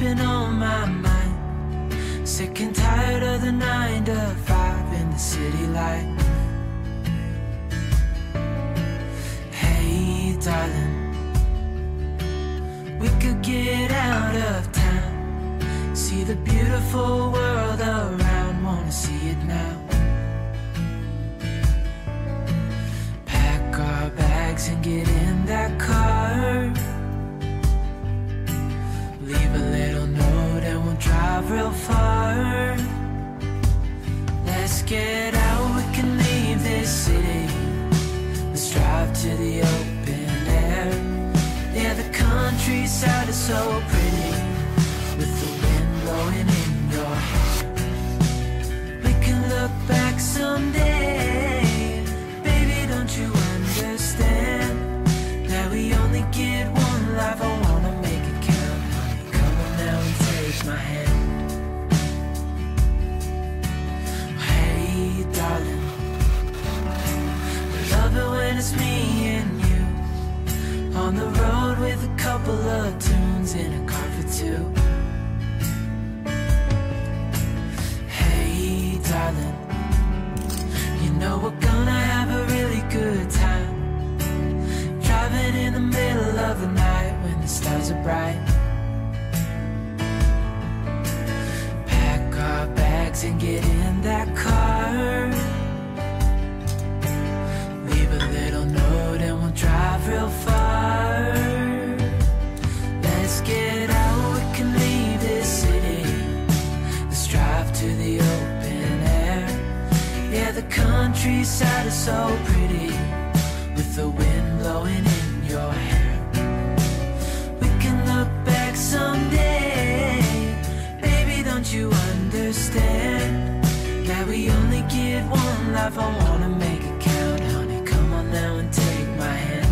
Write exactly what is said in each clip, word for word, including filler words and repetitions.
been on my mind. Sick and tired of the nine to five in the city light. Hey darling, we could get out of town, see the beautiful world around, wanna see it now. Pack our bags and get in that car, leave a little note and we'll drive real far. Let's get out, we can leave this city. Let's drive to the open air. Yeah, the countryside is so pretty, with the wind blowing in your hair. We can look back someday, baby, don't you understand that we only get one life? I wanna make it count, honey, come on now and take my hand. Hey darling, I love it when it's me and you, on the road with a couple of tunes in a car for two. Hey darling, you know we're gonna have a really good time, driving in the middle of the night when the stars are bright. Pack our bags and get in that car, leave a little note and we'll drive real far. Let's get out, we can leave this city. Let's drive to the open air. Yeah, the countryside is so pretty, with the wind blowing in your hair. We can look back someday, baby, don't you understand that we only get one life? I wanna make it count, honey, come on now and take my hand.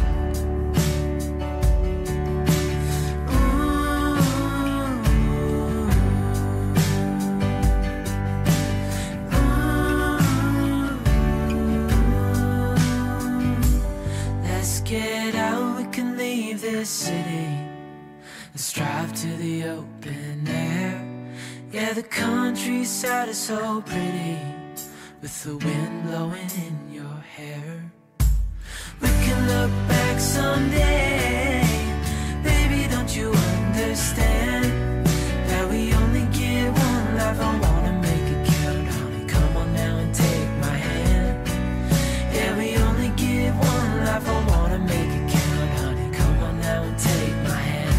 Get out, we can leave this city. Let's drive to the open air. Yeah, the countryside is so pretty, with the wind blowing in your hair. We can look back someday, baby, don't you understand that we only get one life? I wanna make it count, honey, come on now and take my hand. Yeah, we only get one life, I wanna make it count, honey, come on now and take my hand.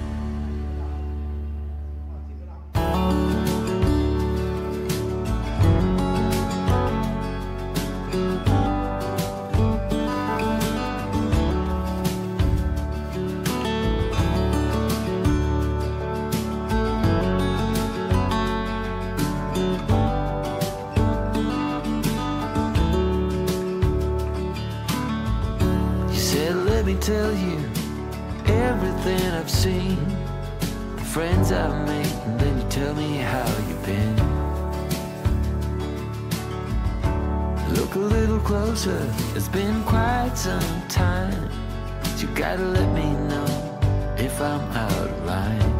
Tell you everything I've seen, the friends I've made, and then you tell me how you've been. Look a little closer, it's been quite some time. You gotta let me know if I'm out of line.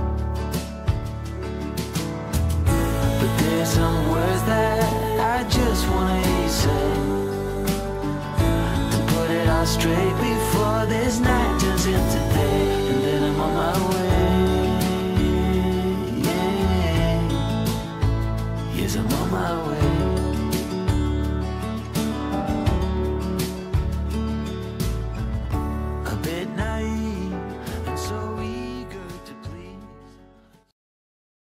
But there's some words that I just wanna hear you say, to put it all straight before this night turns into day, and then I'm on my way.